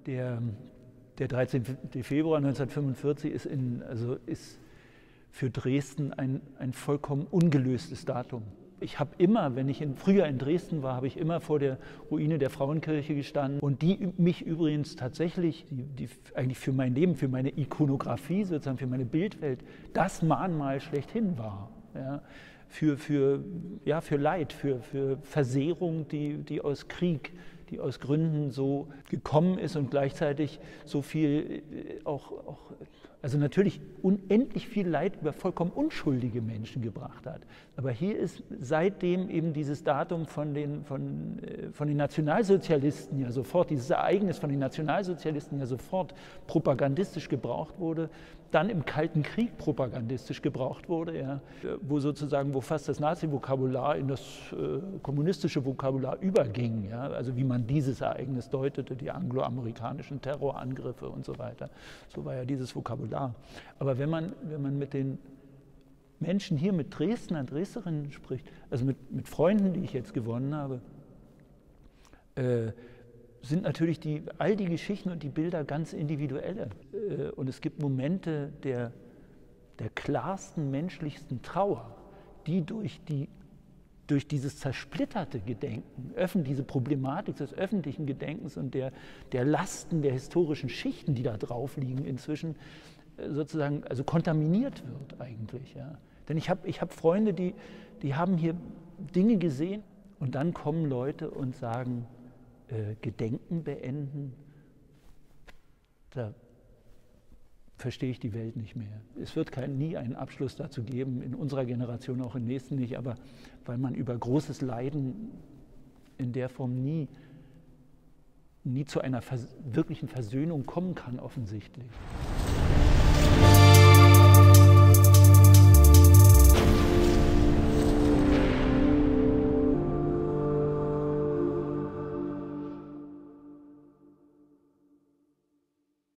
Der 13. Februar 1945 ist für Dresden ein vollkommen ungelöstes Datum. Ich habe immer, wenn ich früher in Dresden war, habe ich immer vor der Ruine der Frauenkirche gestanden und die mich übrigens tatsächlich, die eigentlich für mein Leben, für meine Ikonografie sozusagen, für meine Bildwelt, das Mahnmal schlechthin war. Ja, für Leid, für Versehrung, die aus Krieg, die aus Gründen so gekommen ist und gleichzeitig so viel also natürlich unendlich viel Leid über vollkommen unschuldige Menschen gebracht hat. Aber hier ist seitdem eben dieses Datum von den Nationalsozialisten ja sofort, dieses Ereignis von den Nationalsozialisten ja sofort propagandistisch gebraucht wurde, dann im Kalten Krieg propagandistisch gebraucht wurde, ja, wo fast das Nazi-Vokabular in das kommunistische Vokabular überging, ja, also wie man dieses Ereignis deutete, die angloamerikanischen Terrorangriffe und so weiter. So war ja dieses Vokabular. Aber wenn man mit den Menschen hier, mit Dresdner, Dresdnerinnen spricht, also mit Freunden, die ich jetzt gewonnen habe, sind natürlich all die Geschichten und die Bilder ganz individuelle. Und es gibt Momente der klarsten, menschlichsten Trauer, die durch dieses zersplitterte Gedenken, diese Problematik des öffentlichen Gedenkens und der Lasten der historischen Schichten, die da drauf liegen, inzwischen sozusagen also kontaminiert wird eigentlich. Ja. Denn ich hab Freunde, die haben hier Dinge gesehen und dann kommen Leute und sagen, Gedenken beenden, da verstehe ich die Welt nicht mehr. Es wird nie einen Abschluss dazu geben, in unserer Generation, auch im nächsten nicht, aber weil man über großes Leiden in der Form nie zu einer wirklichen Versöhnung kommen kann, offensichtlich.